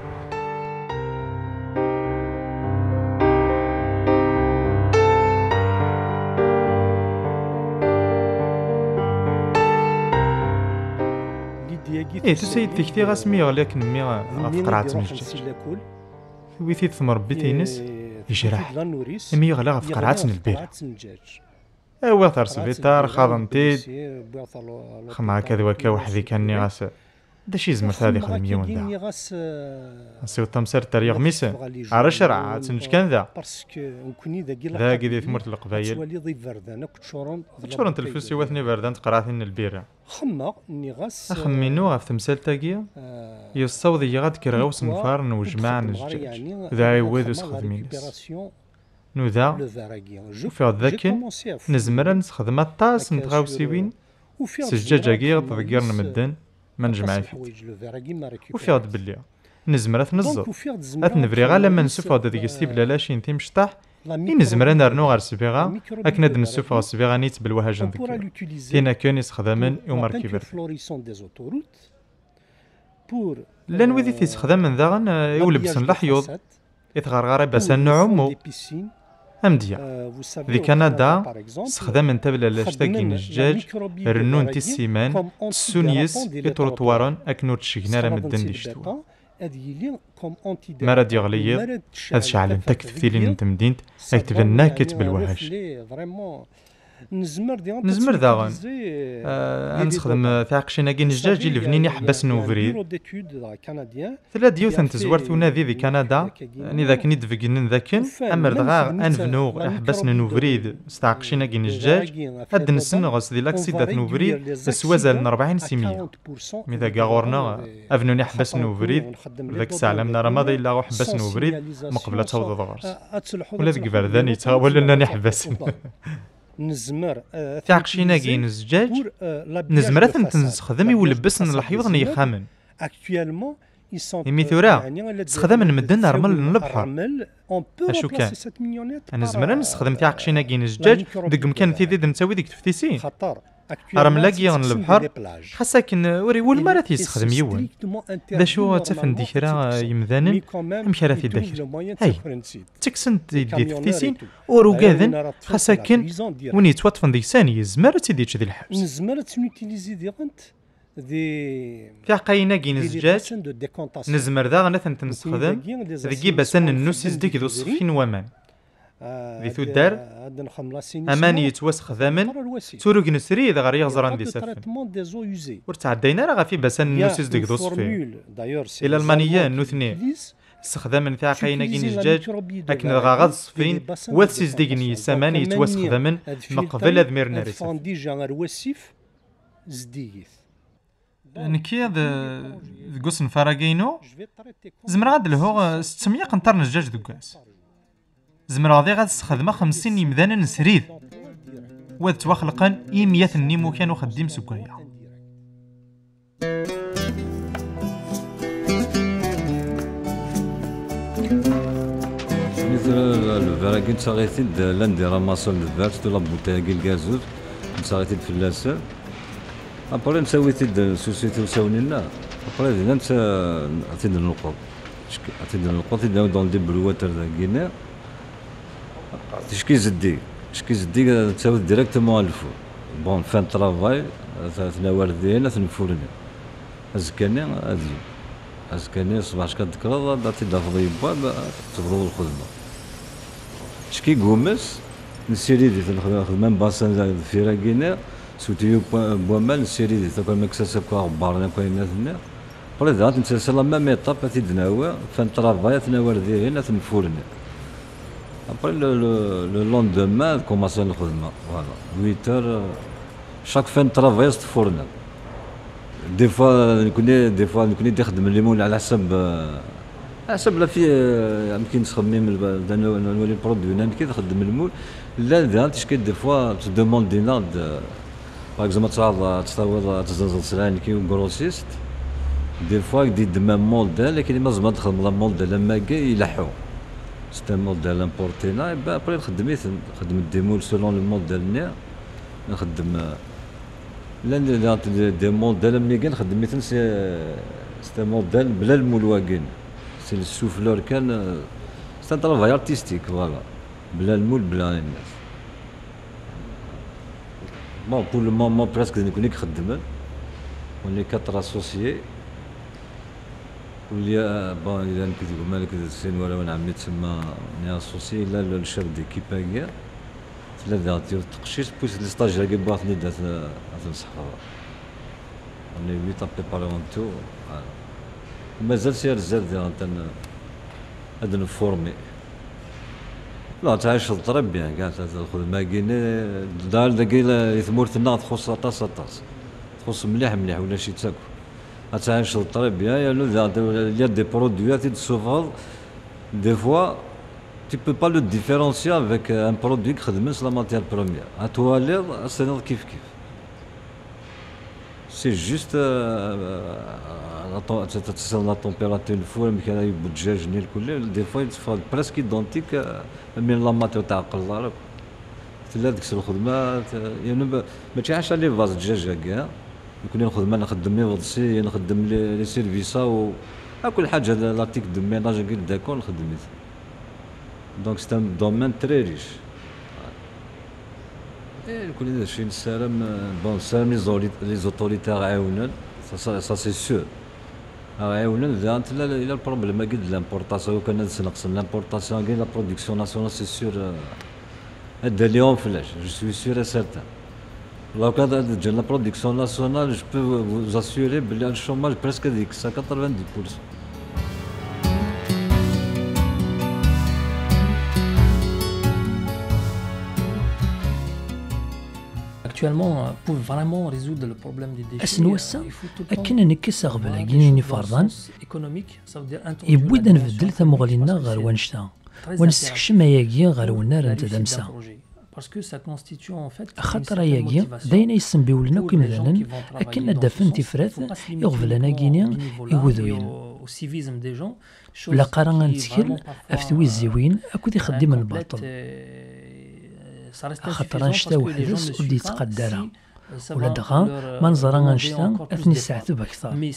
تسيد تكتي غاس ميغ لكن ميغ غفقرعة تمجج ويثي ثمر بيتينس يجرح ميغ لا غفقرعة البير اوا ثار سبيطار خاضنتيد خما كذا وكا وحدي كاني غاس داش يزمرت هذه خدم يوم دا نسيو تمسر تاريخ ميسان على شرع تنج كان ذا ذا قد ثمرت القبايل تشورن تلفسي وثني بردان تقراثين البيرة أخمينو غاف تمثال تاقيا يصوضي غاد كرغوس مفارن وجماع نجاج ذا عيوذ وسخذ مينس نو ذا وفي ذاكن نزمرا نسخدم الطاس نتغاوسيوين سجاجا كيغ تذكرنا مدن ما نجمع فيه وفي غاد بلي نزمر نزر نفري غا لما نسوف هذا ديك ستيب لاش ينتي مشطح نزمر نرنو غير سبيغا اكناد نسوف غا سبيغا نيت بالوهاج نذكر تينا كان يستخدمن يوماركي برد لان وذي تيستخدم من ذاغن يولبسن الحيوض يتغرغر باسن نعومو أمديا ذي كندا استخدام انتبلا لاشتاقي نجاج رنون تيسيمان تسونيس يطرطوارن أكنو تشيغنا مدن ديشتوا مراد يغليض هذا شعل انتك تفتيلين انتمدينت اكتب الناكت بالوهاج نزمر داغن نستخدم ثاقشينا كي نجاج اللي فنين يحبس نوفريد ثلاث ديوث نتزور ثنادي ذي كندا اني ذاك ندفقن ذاكن امر دغا انفنو يحبس نوفريد استعقشينا كي نجاج هاد نسن غاس دي لاكسيدات نوفريد سوازل 40 سيمية ميدا كاغورنا افنو يحبس نوفريد ذاك الساعه لمنا رمضي الا غو حبس نوفريد مقبله توض ضغرس ولا ذيك برداني تاول لنا نحبس نزمر تعقشينا كي نزجاج نزمر تنستخدم يولبسن الحيوض نيخامن ميثورا استخدام المدن رمل البحر اشو كان نزمر نستخدم تعقشينا كي نزجاج دق مكان تيديد نسوي ديك تفتيسين رملاكي البحر خاصك وري ول مرة تيستخدم يون ذا شو تفن ديكرا يمذانن مكرا في داخل هاي تكسن دي تفتيسين وروقاذن خاصك وني توطفن ديك ثاني زمر تيديتش ذي الحبس نزمر تنوتيليزي دي غنت في عقاينا كي نزجاج نزمر ذا غنثن تنستخدم ذي باسن النوسيس ديك ذو صفين ومان ذي ثدار أماني يتوسخ ذامن توروق نسري إذا غير يغزران دي سفن ورتعدينا راه في باسن النوسيس ديك ذو صفين إلى المانيان نوثني استخدام تاع قاينا كي نزجاج لكن غاغاض صفين واتسيز ديكني سماني يتوسخ ذامن مقبل أذميرنا رسف نكي ذكوس نفراغينو زمر غاد لهو 600 قنطر نجاج ذكاس زمر غادي غتستخدم 50 يمذانا نسريد واد توخلقن 100 نيمو كانوا خديم سكايا مثل الفراغين تساغيتيد لاندي راماسون الفارس ولا بوتاكي الكازوز تساغيتيد في اللاسه ابري نسويتيد سوسيتي وساونينا ابري دينا عطينا النقط عطينا النقط دون دي بلواتر داكينا شكي زدي تساوي ديريكتومون الفو بون فان طرافاي تناوردين تنفورني ازكاني صباح كتذكر داتي دافضي با تبرو الخدمه شكي قومس نسيري دي الخدمه باسان فيراكينا سوتيو بومال نسيري دي تاكل مكساسه كوا غبارنا كايناتنا بري دات نتسلا ما ميطاب تيدناوا فان طرافاي تناوردين تنفورني Après le lendemain, commencer le khudma. Voilà. 8 heures, chaque fin de travail, c'est fourne. Des fois, nous connaissons des limons على حسب لا في يمكن تخمم نولي برودوي نان كي تخدم المول لا ذا تشكي دي فوا تو دوموند دي ناد باغ اكزومبل تصاوب تزلزل سلان كي غروسيست دي فوا يدي مام موديل لكن ما زعما تخدم لا موديل لما كاي يلحو سيت ان موديل امبورتينا ابري نخدم الديمول سولون لو موديل نيا نخدم لا دي موديل ملي كان نخدم مثلا سيت موديل بلا المول سي السوفلور كان سي ان طرافاي ارتستيك فوالا بلا المول بلا الناس بون بور لو مومون بريسك نكون خدمن وني 4 اسوسيي واللي بون اذا نكذب مالك السن ولا وانا عمي تسمى ني اسوسيي لا الشاب ديكيبا كاع ثلاثه ديال التقشيش بويس لي ستاجير كي باغني دات نصحها انا 8 بريبارامونتو مازال سير الزاد ديال هاد نفورمي لا تعيش الطرب بيان كاع تاخذ ماكينه دار داكي ثمورتنا تخص طاس تخص مليح ولا شي تاكل تعيش الطرب بيان يا لو دي برودوي تسوفغ دي فوا tu peux pas le différencier avec un produit qui خدمن la matière première à toiler c'est كيف c'est juste la température الفور كان يبو الدجاج نيل كل دي فوا يتفاضل بريسك ايدونتيك من لا ماتير تاع الله راك تلا ديك الخدمه يعني ما تعيش لي فاز الدجاج كاع يكون نخدم لي فودسي نخدم لي سيرفيسا كل حاجه لارتيك دو ميناج كي داكور نخدم دونك سي ان دومين تري ريش كل هذا الشيء نسالم بون نسالم لي زوتوريتي عاونن سا سي سور عاونن اذا انت لا الى البروبليم قد لامبورطاسيون كان نقص لامبورطاسيون كاين لا برودكسيون ناسيونال سي سور هذا اليوم فلاش جو سوي سور سيرتان لو كان جا لا برودكسيون ناسيونال جو بو فوز اسيوري بلي الشوماج بريسك ديك 90%. أسنوسا أكن نكس أغبلا جيني فرضان يبودا نبدل ثمغلينا غير ونشتا ونستكشم ياكي غير ونار انت دمسا خاطر ياكي داينا يسنبيولنا كيمثلا أكن دافن تفرات يغفلنا جيني يغذوين ولا قرا نتكل أفتوي الزوين أكو يخدم الباطل خاطر نشتا وحدس ودي تقدرها ولا دغا ما نزرا نشتا اثني ساعتو اكثر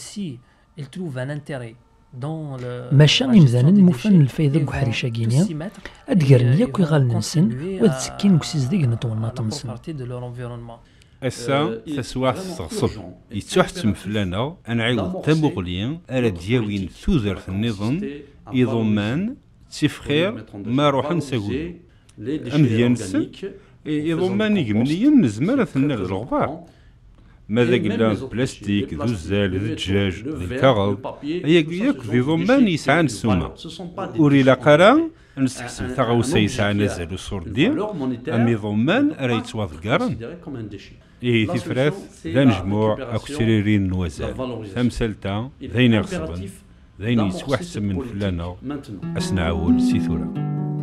ماشا يمزانا مفن الفايدة بحريشة كينيا أدقرن ياكو يغال ننسن واد سكين كسيز ديك نطولنا تمسن أسا تسواح تغصب يتوحتم فلانا أنعيو تمغليا أرا دياوين ثوذرث النظام إضمان تفخير ما روحا نساقول أمديان السن يضمان يقمنيا نزمر ثنا الرغبار ماذا قلنا بلاستيك ذو الزال ذو الدجاج ذو الكغل ياك ذي ضمان يسعان السومة أوري لاقرا نستحسب ثغوسا يسعان نزل وصور ديال أمي ضمان راه يتواضقارن تفراث ذا نجموع أكو سريرين نوازال ثمثلتا ذين يغصبن ذين يتوحسن من فلانا أسنعول سيثورة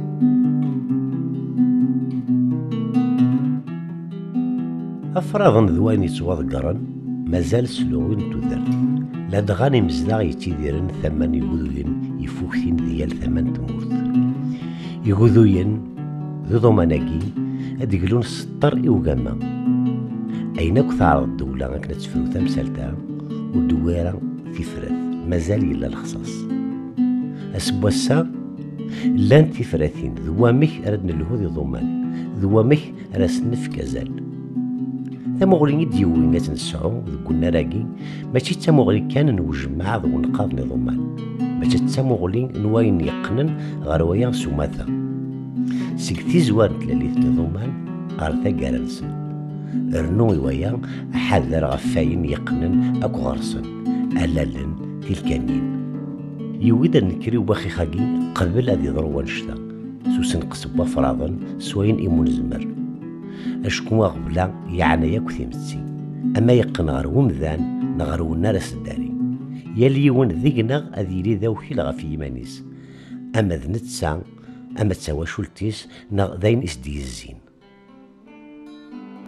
أفراض ذواني تواضقرن مازال سلوين تذر لا دغاني مزداغ يتيديرن ثمان يغذوين يفوكتين ديال ثمان تموت يغذوين ذو ضماناكي أدقلون سطر إوغاما أيناك تعرض الدولة غاكنا تفرو تمثالتا ودويرة في فرث مازال إلا الخصاص أسبوسا لان تفراثين ذوامك أردنا الهوذي ضمان ذوامك راسنف كزال تمغلي ديوين نسعو ذكونا راكي ماشي تمغلي كان نوجمع ذو نقاض نظمان ماشي تمغلي نواين يقنن غير ويا سماثا سكتي زوار تلاليث نظمان غارثا كارنسن رنوي ويا حذر غفاين يقنن اكو غرسن ألالن تلكانين يويد نكري وباخي خاقي قبل هذي ضروا نشتا سوسن قصبا فراضا سوين ايمون زمر اشكو غبلا يعني ياكو ثيمتسي اما يقن غير ومذان نغرو نارس الداري يلي ون ذيقنا اذيلي ذوكي لغا في يمانيس اما ذنتسا اما تساوى شولتيس ذاين اسدي الزين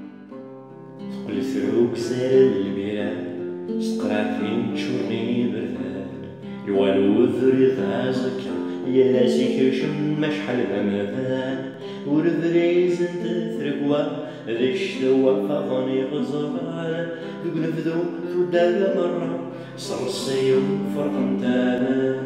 الفروق سال البيران سقرافين شورني يوالو ذري ذازكا يا ناسي كشم مشحال بمثال ورذري زنت ثرقوا ذي الشتوى فضني غزران يقلفذو تودال مرة صرصي وفرقمتانا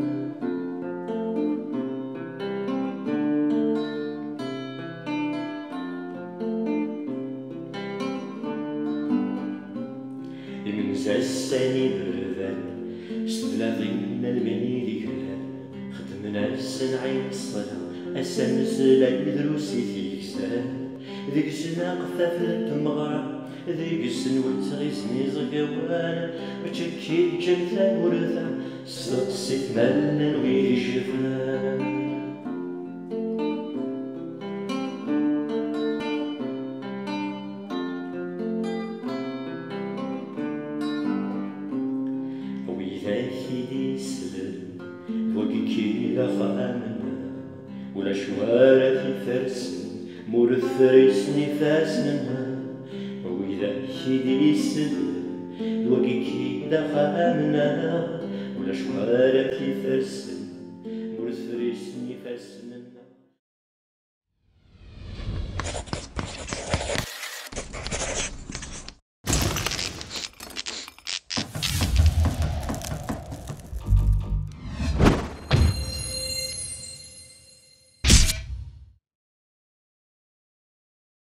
الساني بردان استبلا ضمن المنيل كلان خدمنا السنعي الصلاة السنسلا يدروسي تيكسان ذيك السنة قفاف التمغرة ذيك السن وتغيسني زقوان وتشكي جنتا ورثا سقسيت مالا ويشفان ولا شوارة فرسن مورد فريس نفاسنا وإذا كيدي السد الوقي كيدا خامنا ولا شوارة فرسن